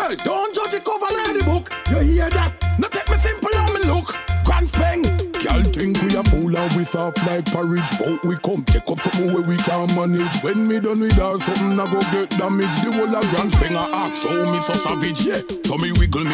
girl, don't judge it cover like the book. You hear that? No take me simple on me look. Grand speng. Girl think we a fool and we soft like porridge, but we come take up something where we can manage. When me done with her, something I go get damaged. The whole of grand speng a act, so me so savage, yeah. So me wiggle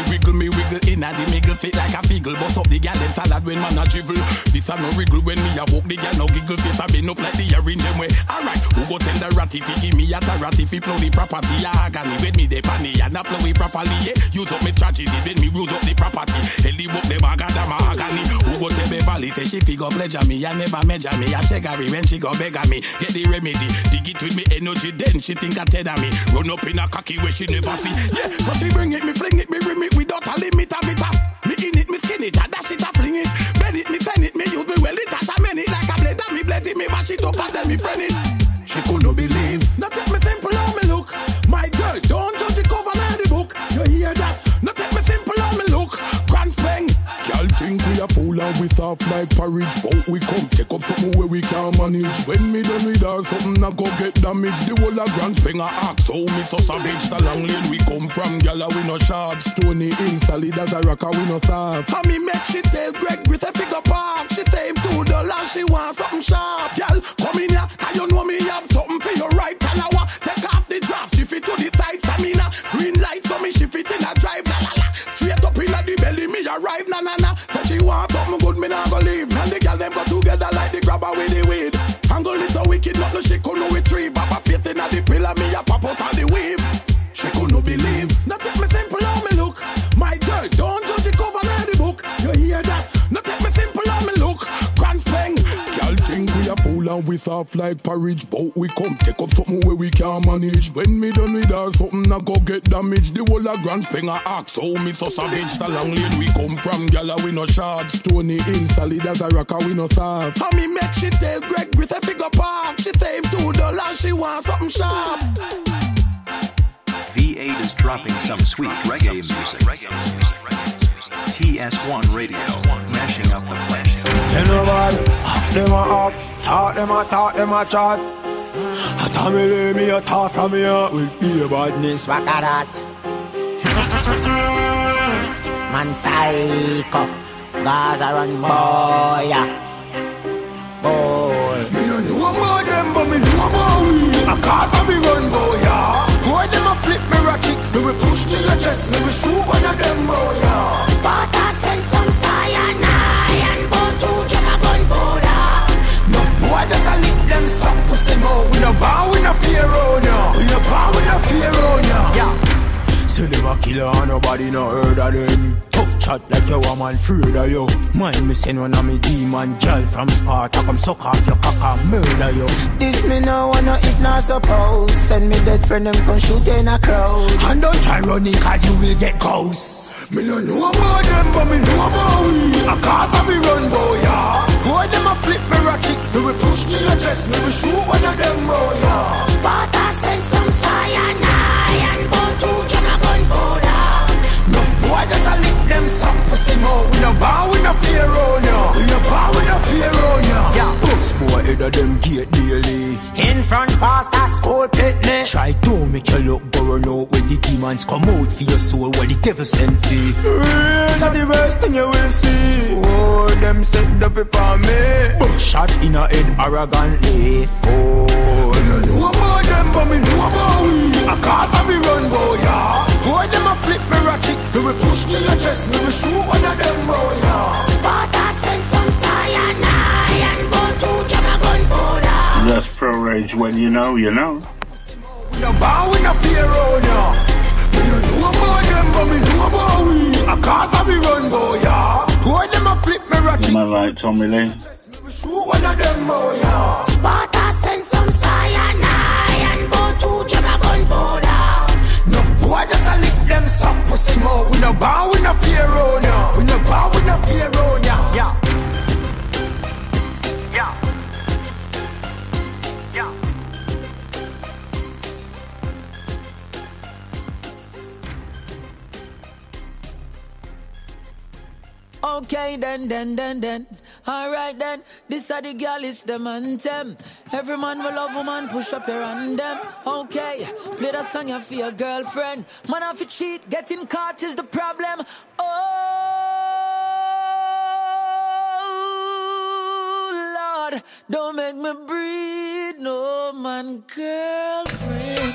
in a the miggle fit like a figgle. Bust up the gal them salad when man a jiggle. This a no wriggle when me a walk the gal no giggle. Face a bend up like the orange them way. Alright, who go tell the ratty fi give me a ratty fi plow the property. A agony when me de panny and a plow it properly, yeah. Use up me strategy when me use up the property. Hell the book them agada ma agony. Who go tell me validate she fi go pleasure me. I never measure me. I shake her when she go beg me. Get the remedy, dig it with me energy. Then she think I tether me. Run up in a cocky where she never see. Yeah, so she bring it, me fling it, me rim it without a limit of it. Me in it, me skin it, I dash it, I fling it. Bend it, me send it, me use me well it. I shaman it like a blender, me blend it, me mash it up and then me friend it. She could not believe. Now take me simple how me look. My girl, don't judge it cover like the book. You hear that? Now take me simple how me look. Grand speng. Girl think we a fool and we soft like porridge, but we come take up something where we can manage. When me done with her, something I go get damaged. The whole of grand speng a act, so me so savage. The long lane we come from, gyal we no short. Stony Hill, solid as a rock, we no soft. And me make she tell Greg with a figure park. She say him $2, she want something sharp. Gyal, come in here, cause you know me have something for your right. And I want take off the draft, shift it to the side. Samina, green light, so me shift it in a drive. La la la, straight up in the belly, me arrive. Na na na, so she want something good, me nah go leave. And the gyal them go together like the grabber with the weed. Angle is so wicked, not no she could no retrieve. Papa face in the pillar, me a pop out of the weave. She could no believe. Now take me simple how me look. My girl, don't judge it cover like the book. You hear that? Now take me simple how me look. Grand speng. Girl think we a fool and we soft like porridge, but we come take up something where we can manage. When me done with her, something I go get damaged. The whole of grand speng a act, so me so savage. The long lane we come from, gyal we no short. Stony Hill, solid as a rock, we no soft. And me make she tell Greg with a figure park. She say him $2, she want something sharp. V8 is dropping some sweet reggae music. TS1 Radio, mashing up the place. You know what? Them a talk, them a chat. I tell me lay me a talk from here with be a badness. Back at that. Man psycho, Gaza run boy. Fool. Me no know about them, but me know about we. A Gaza we run boy. Boy them a flip me ratchet. Me we push to your chest, me we shoot one of them boy. Sparta send some cyanide and bone to Jagga gun powder. No boy just a lick them suck pussy more. We no bow, we no fear on ya. We no bow, we no fear on ya. Yeah. Say them a killer and nobody no heard of them. Tough chat like you a man afraid of you. Mind me send one of me demon girl from Sparta. Come suck off your cock and murder you. This me no wanna if not suppose. Send me dead friend them come shoot in a crowd. And don't try running cause you will get ghosts. Me no know about them but me know about we. A cause we run boy yeah. Boy them a flip me ratchet. Me we push to your chest. Me we shoot one of them boy yeah. Sparta send some cyanide and bone to Jagga gun powder. No boy just a lick them suck pussy more. We no bow, we no fear on ya. We no bow, we no fear on ya. Yeah, books boy head of them gate daily. In front past a school picnic. Try to make you look burn out when the demons come out for your soul while the devil send fee. Real are the worst thing you will see. Oh, them set the paper on me. Buckshot in a head arrogantly. Fool. Me no know about them but me know about we. A cause we run boy yeah. Boy them a flip me ratchet. Me we push to your chest. Me we shoot one of them boy yeah. Sparta send some cyanide and bone to Jagga gun powder. That's Pro Rage. When you know, you know. We no bow, we no fear on ya. We no know about them, but we know about we. A cause we run boy yeah. Boy them a flip me ratchet. Man like Tommy Lee. We shoot one of them boy yeah. Sparta send some cyanide and bone to Jagga gun powder. Enough boy just a lick them suck pussy more. We no bow, we no fear on ya. We no bow, we no fear on ya. Yeah. Okay, then. Alright then, this are the girl, it's them anthem. Every man will love woman, push up your hand them. Okay, play that song you for your girlfriend. Man have to cheat, getting caught is the problem. Oh Lord, don't make me breathe, no man, girlfriend.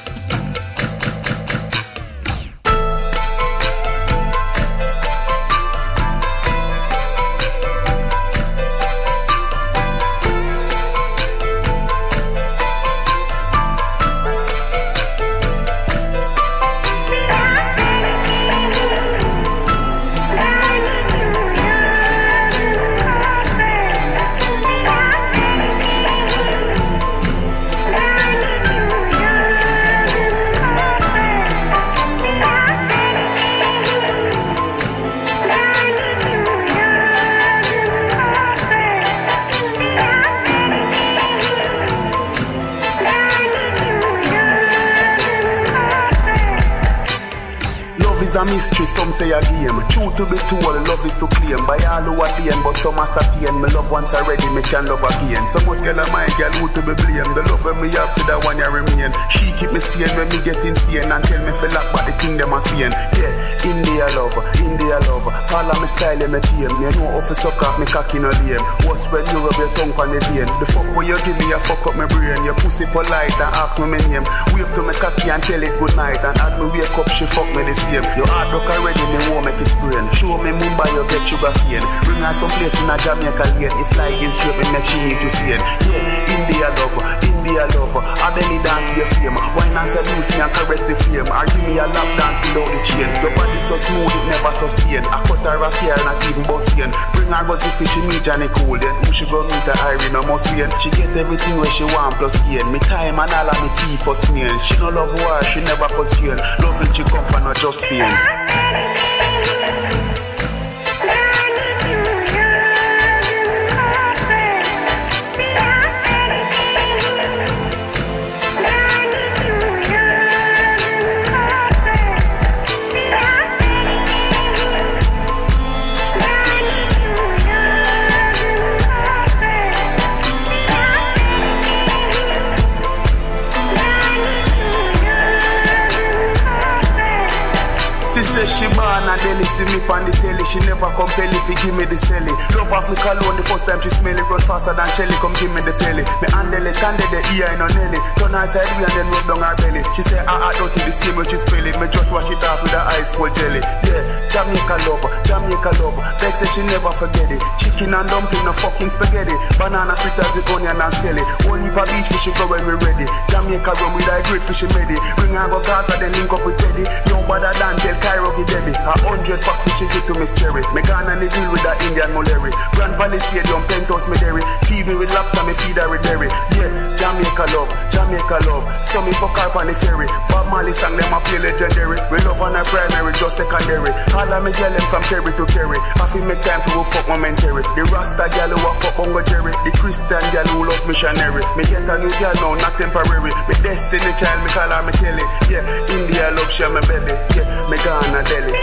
Is a mystery, some say a game. True to be told, love is to claim. By all who are being, but some are certain. Me love once already, me can love again. So much girl of my girl who to be blamed. The love when me have for that one you remain. She keep me sane when me get insane and tell me feel like but the thing them are saying. Yeah, India love. All of me style and me tame. Me know how to suck off me cocky no lame. What's when you rub your tongue on the vein? The fuck when you give me, you fuck up my brain. Your pussy polite and ask me my name. Wave to me cocky and tell it good night. And as me wake up, she fuck me the same. Your heart broke already, me won't make it sprain. Show me Mumbai, you get sugar cane. Bring her some place in a Jamaica lane. If like is straight, me make she need to see it. Yeah, India love. I belly dance be a fame. Why not seduce me and caress the flame? Or give me a lap dance without the chain. Your body so smooth, it never sustain. I cut her off here, not even busting. Bring her rosy fish, she meet Johnny Cool. Then who she go meet her Irene or Muslian? She get everything where she want plus gain. Me time and all of me key for snail. She no love war, she never constrain. Love when she come from not just pain. She born and Delhi, see me on the telly. She never compel if you give me the celly. Love off me cologne the first time she smell it. Run faster than Shelly, come give me the telly. Me handle it, the ear in her Nelly. Turn her side and then rub down her belly. She say, don't do the same when she spell it. Me just wash it off with her ice cold jelly. Yeah, Jamaica love. Bet say she never forget it. Chicken and dumpling, no fucking spaghetti. Banana fritters with onion and skelly. Only for beach fish go when we ready. Jamaica rum with a great fish ready. Bring her go Gaza, then link up with Teddy. Young brother Dan tell Cairo give Debbie. 100 pack fish get to Miss Cherry. Me gone and the deal with that Indian Mullery. Grand Valley Stadium, penthouse me dairy. Feed me with lobster, me feed her with dairy. Yeah, Jamaica love. So me fuck her on the ferry. Bob Marley sang them a play legendary. We love on a primary, just secondary. All of me girl them from Kerry to Kerry. I feel make time to go fuck momentary. The Rasta girl who a fuck Bongo Jerry. The Christian girl who love missionary. Me get a new girl now, not temporary. Me destiny child, me call her me Kelly. Yeah, India love share my belly. Yeah, me gone a Delhi.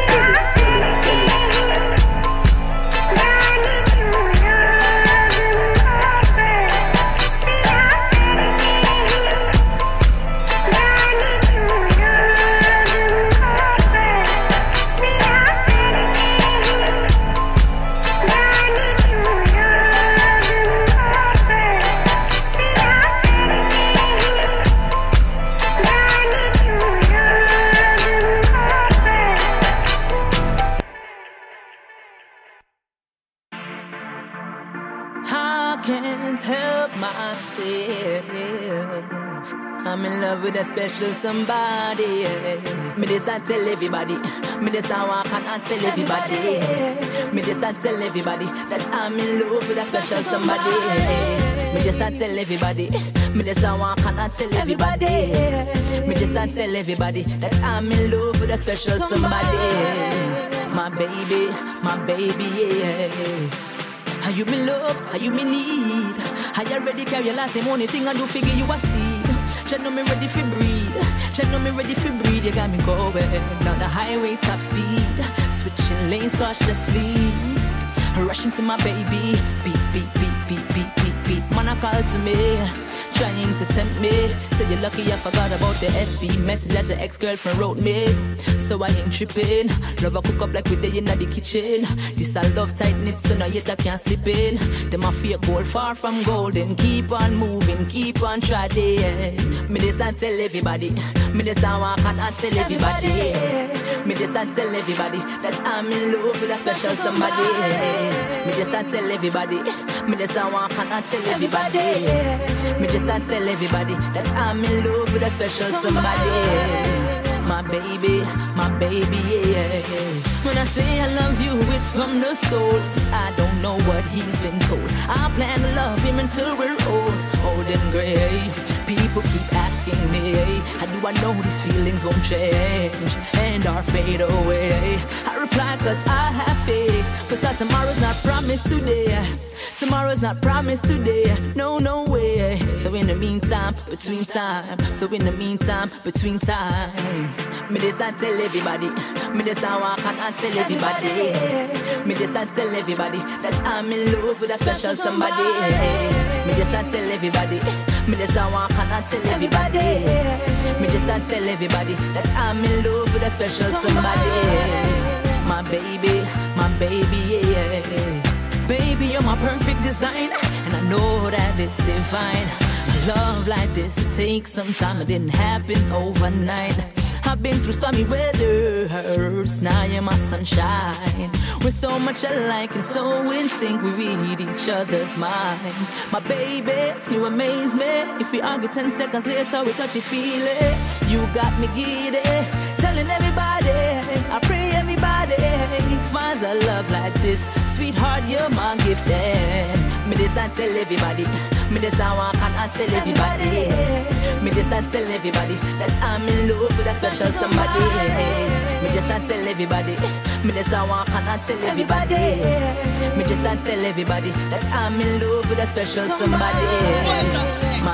Can't help myself. I'm in love with a special somebody. Me this I tell everybody. Me this I walk and I tell everybody. Me this I tell everybody that I'm in love with a special somebody. Me just I tell everybody. Me this I walk and I tell everybody. Me just I tell everybody that I'm in love with a special somebody. My baby, yeah. How you me love, how you me need. I already carry your last name, only thing I do figure you a seed. Check know me ready for breed. You got me going down the highway top speed. Switching lanes cautiously. rushing to my baby. Beat, beat, beat, beat, beat, beat, beat. Man, I call to me, trying to tempt me. Say you're lucky I forgot about the FB message that the ex-girlfriend wrote me. So I ain't tripping. Love I cook up like we day in the kitchen. This I love tight knit, so now yet I can't slip in. Them I fear gold, far from golden. Keep on moving, keep on trying. Me this and tell everybody. Me this and walk and I tell everybody. Me this and tell everybody that I'm in love with a special somebody. Me this and tell everybody. Me this and walk and I tell everybody. Me just and tell everybody that I'm in love with a special somebody. My baby, yeah. When I say I love you, it's from the soul. See, I don't know what he's been told. I plan to love him until we're old and gray. People keep asking me, how do I know these feelings won't change and or fade away? I reply, cause I have faith. Cause tomorrow's not promised today. Tomorrow's not promised today. No, no way. So in the meantime, between time. So in the meantime, between time. Me this and tell everybody. Me this and walk and I tell everybody. Me this and tell everybody that I'm in love with a special somebody. Me this and tell everybody. Me just a walk and I tell everybody. Me just a tell everybody that I'm in love with a special somebody. My baby, yeah. Baby, you're my perfect design, and I know that it's divine. A love like this, it takes some time. It didn't happen overnight. I've been through stormy weathers, now you're my sunshine. We're so much alike and so in sync, we read each other's mind. My baby, you amaze me. If we argue 10 seconds later, we touch it, feel it. You got me giddy, telling everybody, I pray everybody finds a love like this. Sweetheart, you're my gift, and me this I tell everybody. Me this I walk and I tell everybody. Me this I tell everybody that I'm in love with a special somebody. Me just I tell everybody. Me this I walk and I tell everybody. Me just I tell everybody that I'm in love with a special somebody. My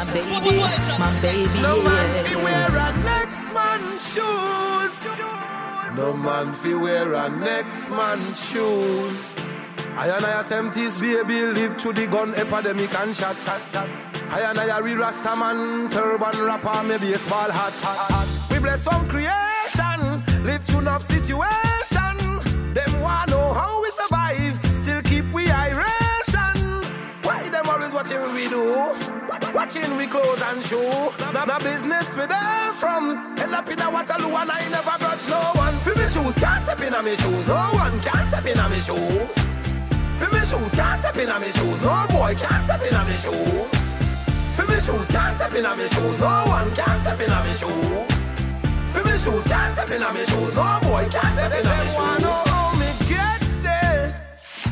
baby, no man fi yeah. wear a next man's shoes. No man fi wear a next man's shoes. I and I SMTs baby live through the gun epidemic and shot. I and I real Rasta man, turban rapper, me baseball hat. We bless from creation, live through enough situation. Them wanna know how we survive, still keep we iration. Why them always watching what we do? Watching we clothes and show. Now business with them from end up in a Waterloo and I never grudge no one. For me shoes, can't step in on me shoes. No one can step in on me shoes. For me shoes, can't step in on me shoes. No boy can't step in on me shoes. For me shoes, can't step in on me shoes. No one can step in on me shoes. For me shoes, can't step in on me shoes. No boy can't step in on me shoes. Wanna know how me get there?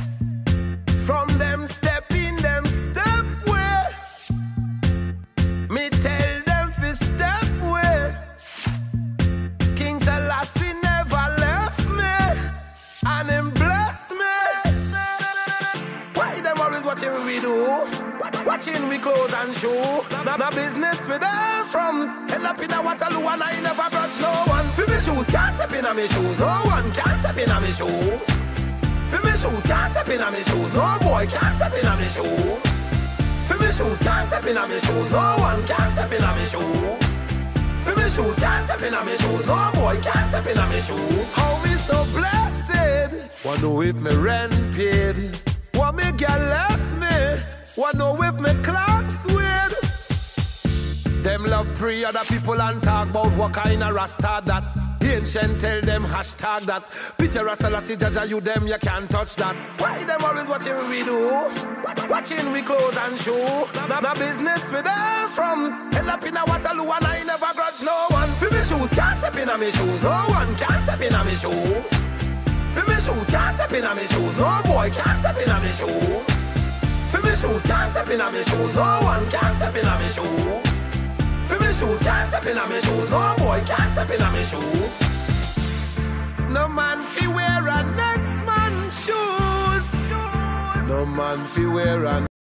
From them step in them step way. Me tell them fi step way. King Selassie never left me, and him bless me. Why them always watching what we do? Watching we clothes and show. Now business with them from end up in a Waterloo and I never grudge no one. For me shoes, can't step in on me shoes. No one can step in on me shoes. For me shoes, can't step in on me shoes. No boy can't step in on me shoes. For me shoes, can't step in on me shoes. No one can step in on me shoes. For me shoes, can't step in on me shoes. No boy can't step in on me shoes. How me so blessed? Wanna know if me rent paid? What me girl left me? Wanna know if me clocks with? Them love pray other people and talk about what kind of Rasta that. Ancient tell them hashtag that. Peter Rassalasi Jaja, you them, you can't touch that. Why them always watching what we do? Watching we clothes and show. Now business with them from end up in a Waterloo and I never grudge no one. For me shoes, can't step in on me shoes. No one can step in on me shoes. For me shoes, can't step in on me shoes. No boy can't step in on me shoes. For me shoes, can't step in on me shoes. No one can step in on me shoes. For me shoes, can't step in on me shoes. No boy can't step in on me shoes. No man fi wear a next man's shoes. No man fi wear a